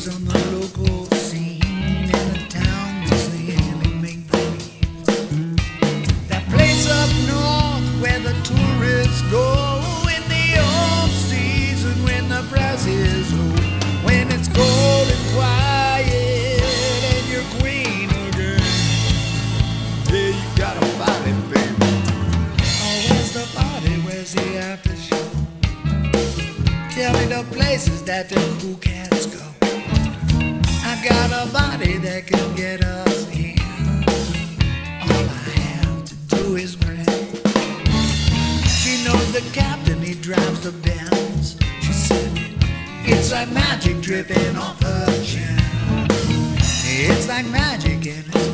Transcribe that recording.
news on the local scene in a town that's nearly make-believe. That place up north where the tourists go in the off-season when the price is low, when it's cold and quiet and you're queen again. Yeah, you gotta fight it, baby. Oh, where's the party? Where's the after show? Tell me the places that the cool cats go. I got a body that can get us in. All I have to do is grin. She knows the captain, he drives the Benz. She said it's like magic dripping off her chin. It's like magic and it's